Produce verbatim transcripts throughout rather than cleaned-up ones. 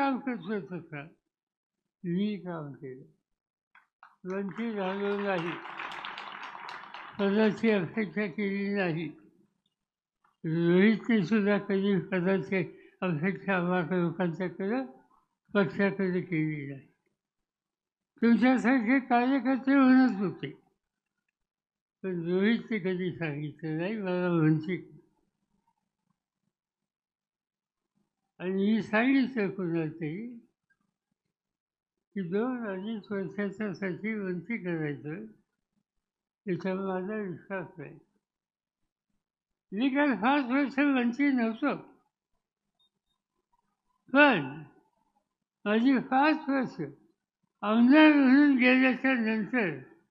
काम करतो तसा मी काम केलं. वंचित झालो नाही, पदाची अपेक्षा केली नाही. रोहितने सुद्धा कधी पदाची अपेक्षा आम्हा लोकांच्याकडं पक्षाकडे केली नाही. तुमच्यासारखे कार्यकर्ते म्हणत होते, पण रोहितने कधी सांगितलं नाही मला वंचित. आणि मी सांगितलं कोणाला तरी की दोन अडीच वर्षाच्यासाठी वंचित करायचं त्याच्यावर माझा विश्वास नाही. मी काय पाच वर्ष वंचित नव्हतो, पण माझी पाच वर्ष आमदार म्हणून गेल्याच्या नंतर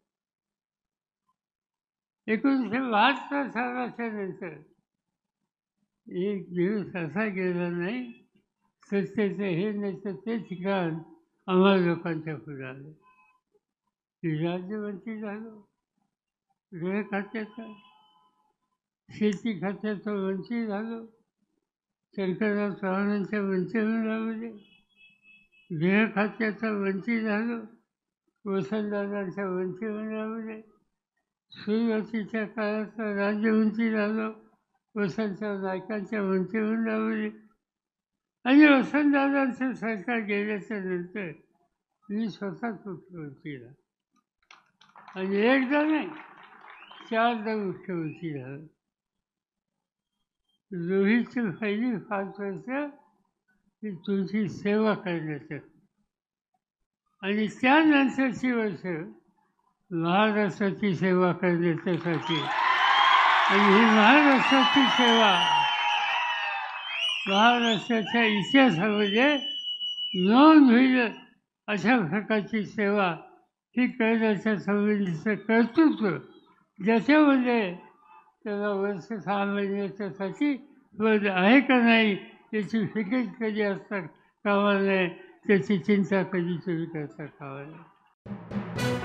एकोणीसशे बहात्तर सालाच्या नंतर एक दिवस असा गेला नाही सत्तेचं हे नाही तर ते ठिकाण आम्हाला लोकांच्या पुढे आलं. राज्यमंत्री झालो, गृह खात्याचा, शेती खात्याचा मंत्री झालो, शंकरराव चव्हाणांच्या मंत्रिमंडळामध्ये गृह खात्याचा मंत्री झालो, वसंतदादांच्या मंत्रिमंडळामध्ये सुरुवातीच्या काळाचा राज्यमंत्री झालो वसंतराव नाईकांच्या मंत्रिमंडळामध्ये. आणि वसंतदादांचं सरकार गेल्याच्या नंतर मी स्वतःच मुख्यमंत्री झालो. आणि एकदा नाही चारदा मुख्यमंत्री झालो. रोहितची पहिली पाच वर्ष ही तुमची सेवा करण्याचं आणि त्यानंतरची वर्ष महाराष्ट्राची सेवा करण्याच्यासाठी. आणि ही महाराष्ट्राची सेवा महाराष्ट्राच्या इतिहासामध्ये नोंद होईल अशा प्रकारची सेवा ही करण्याच्या संबंधीचं कर्तृत्व ज्याच्यामध्ये त्याला वर्ष सहा महिन्याच्यासाठी पद आहे का नाही त्याची फिकीर कधी असता कामा नये, त्याची चिंता कधी तुम्ही करता कामा नये.